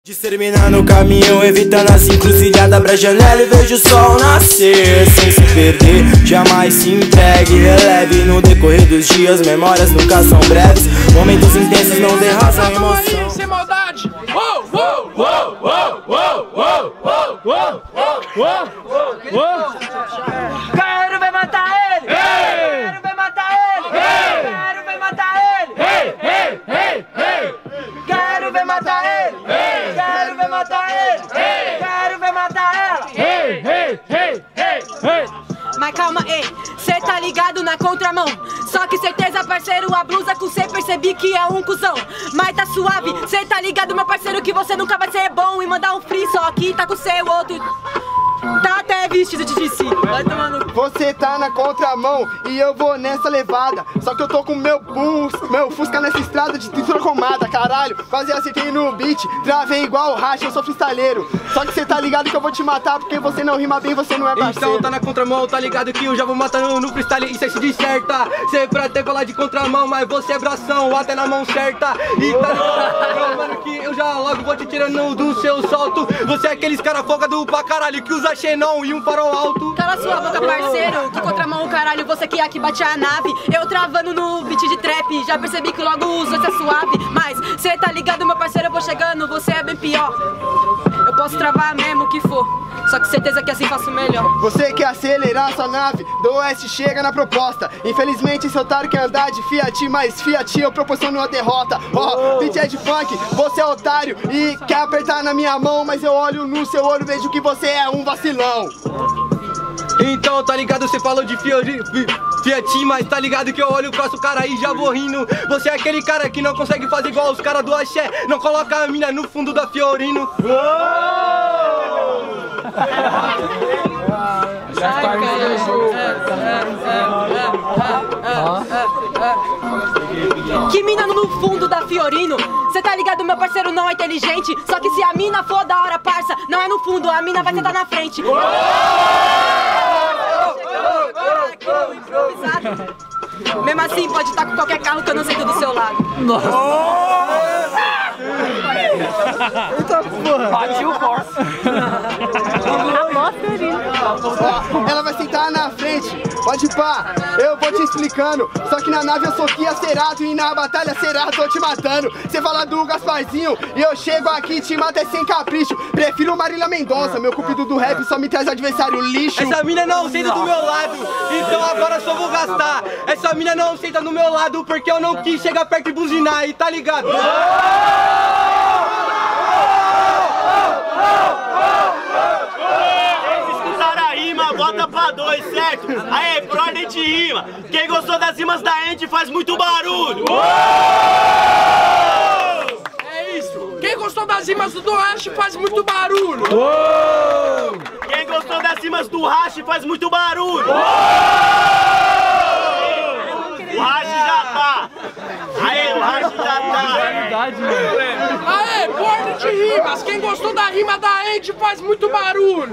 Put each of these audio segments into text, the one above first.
Disseminando o caminho, evitando as encruzilhadas, abra a janela e vejo o sol nascer. Sem se perder, jamais se entregue. Releve no decorrer dos dias, memórias nunca são breves. Momentos intensos não derrasam emoção. Sem maldade! Oh, oh, oh, oh, oh, oh, oh, oh, oh, oh. Quero ver matar ele! Quero ver matar ele! Quero ver matar ele! Quero ver matar ele! Quero ver matar ele! Quero ver matar ela! Mas calma, ei, cê tá ligado na contramão. Só que certeza, parceiro, a blusa com cê percebi que é um cuzão. Mas tá suave, cê tá ligado, meu parceiro, que você nunca vai ser bom. E mandar um free, só que tá com seu outro tá até vestido de DC. Vai tomando. Você tá na contramão e eu vou nessa levada. Só que eu tô com meu Fusca nessa estrada de tintura comada. Caralho, quase acertei no beat. Travei igual o Racha, eu sou freestaleiro. Só que cê tá ligado que eu vou te matar porque você não rima bem, você não é parceiro. Então tá na contramão, tá ligado que eu já vou matando no freestyle. Isso é se disserta. Cê pra ter colar de contramão, mas você é bração, até na mão certa. E tá ligado, mano, que eu já logo vou te tirando do seu salto. Você é aqueles cara folgado pra caralho que usa xenon e um farol alto. Cala sua boca, parceiro, que contramão o caralho, você que aqui bate a nave. Eu travando no beat de trap, já percebi que logo uso essa suave. Mas cê tá ligado, meu parceiro, eu vou chegando, você é bem pior. Eu posso travar mesmo o que for, só que certeza que assim faço melhor. Você quer acelerar sua nave, do oeste chega na proposta. Infelizmente esse otário quer andar de Fiat, mas Fiat eu proporciono a derrota. Ó, beat é de funk, você é otário e quer apertar na minha mão, mas eu olho no seu olho, vejo que você é um vacilão. Então tá ligado, cê falou de Fiat, mas tá ligado que eu olho pra sua cara e já vou rindo. Você é aquele cara que não consegue fazer igual os caras do axé, não coloca a mina no fundo da Fiorino. Que mina no fundo da Fiorino? Cê tá ligado, meu parceiro não é inteligente. Só que se a mina for da hora, parça, não é no fundo, a mina vai sentar na frente. Mesmo assim, pode estar com qualquer carro que eu não sento do seu lado. Eita porra! Bati o Corsa! Ela vai sentar na frente, pode pá, eu vou te explicando. Só que na nave eu sou Kia Cerato e na batalha Cerato tô te matando. Cê fala do Gasparzinho e eu chego aqui e te mato é sem capricho. Prefiro Marília Mendonça, meu cupido do rap só me traz adversário lixo. Essa mina não senta do meu lado, então agora só vou gastar. Essa mina não senta do meu lado porque eu não quis chegar perto e buzinar, e tá ligado? Bota pra dois, certo? Aê, por ordem de rima. Quem gostou das rimas da Andy faz muito barulho. É isso. Quem gostou das rimas do Oeste faz muito barulho. Quem gostou das rimas do Rashi faz muito barulho. O Rashi já tá. Aê, o Rashi já tá. Aê, por ordem de rimas. Quem gostou da rima da Andy faz muito barulho.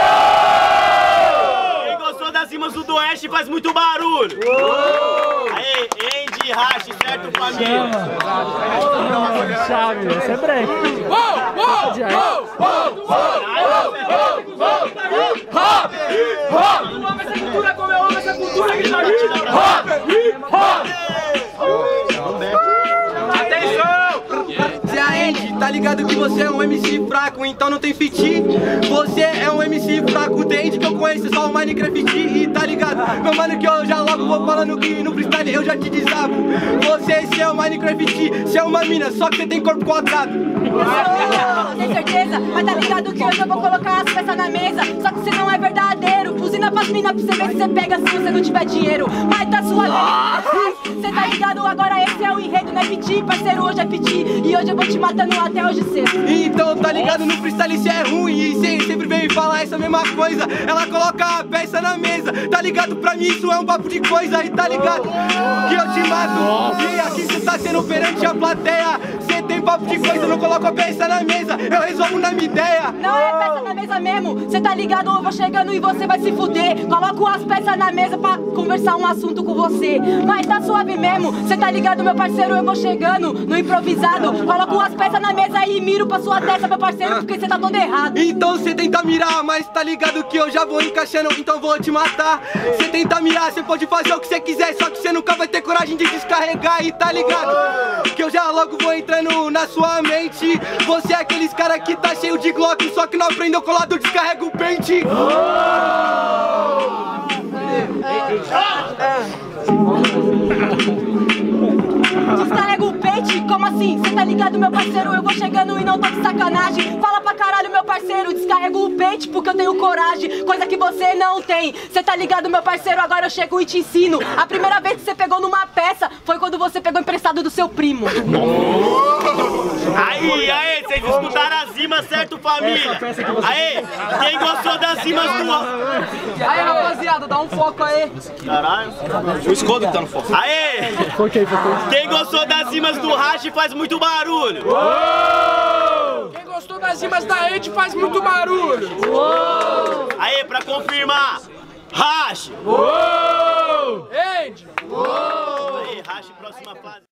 Das rimas do Oeste faz muito barulho. Aê, Andy, Rashi, certo, família? Chave, esse é breve. Eu amo essa cultura como eu amo essa cultura que tá Tá ligado que você é um MC fraco, então não tem fit. Você é um MC fraco, tem que eu conheço só o Minecraft. E tá ligado, meu mano, que eu já logo vou falando que no freestyle eu já te desabo. Você, se é o Minecraft, se é uma mina, só que você tem corpo quadrado. Tem certeza, mas tá ligado que hoje eu vou colocar as peças na mesa. Só que você não é verdadeiro, buzina pras minas pra você ver se você pega se você não tiver dinheiro. Mas tá sua vez, cê tá ligado, agora esse é o enredo, não é pedir, parceiro, hoje é pedir. E hoje eu vou te matando até hoje cedo. Então tá ligado, no freestyle cê é ruim e cê sempre vem falar essa mesma coisa. Ela coloca a peça na mesa, tá ligado, pra mim isso é um papo de coisa. E tá ligado que eu te mato, e aqui cê tá sendo perante a plateia. Cê tem papo de coisa, não coloco a peça na mesa, eu resolvo na minha ideia. Não é peça na mesa mesmo, cê tá ligado? Eu vou chegando e você vai se fuder. Coloco as peças na mesa pra conversar um assunto com você. Mas tá suave mesmo, cê tá ligado, meu parceiro? Eu vou chegando no improvisado. Coloco as peças na mesa e miro pra sua testa, meu parceiro, porque cê tá todo errado. Então cê tenta mirar, mas tá ligado que eu já vou encaixando, então vou te matar. Cê tenta mirar, cê pode fazer o que cê quiser, só que cê nunca vai ter coragem de descarregar. E tá ligado que eu já logo vou entrando na sua mente. Você é aqueles cara que tá cheio de Glock, só que não aprendeu colado, descarrega o pente. Descarrega o pente? Como assim? Cê tá ligado, meu parceiro? Eu vou chegando e não tô de sacanagem. Fala pra caralho, meu parceiro, descarrega o pente porque eu tenho coragem, coisa que você não tem. Cê tá ligado, meu parceiro? Agora eu chego e te ensino. A primeira vez que você pegou numa peça foi quando você pegou emprestado do seu primo. Aí, vocês escutaram as rimas, certo, família? Aí, quem gostou das rimas do... Aí, rapaziada, dá um foco aí. Caralho. O escondo que tá no foco. Aí, quem gostou das rimas do Hash faz muito barulho. Quem gostou das rimas da Ed faz muito barulho. Aí, pra confirmar, Hash. Ed. Aí, Hash, próxima fase.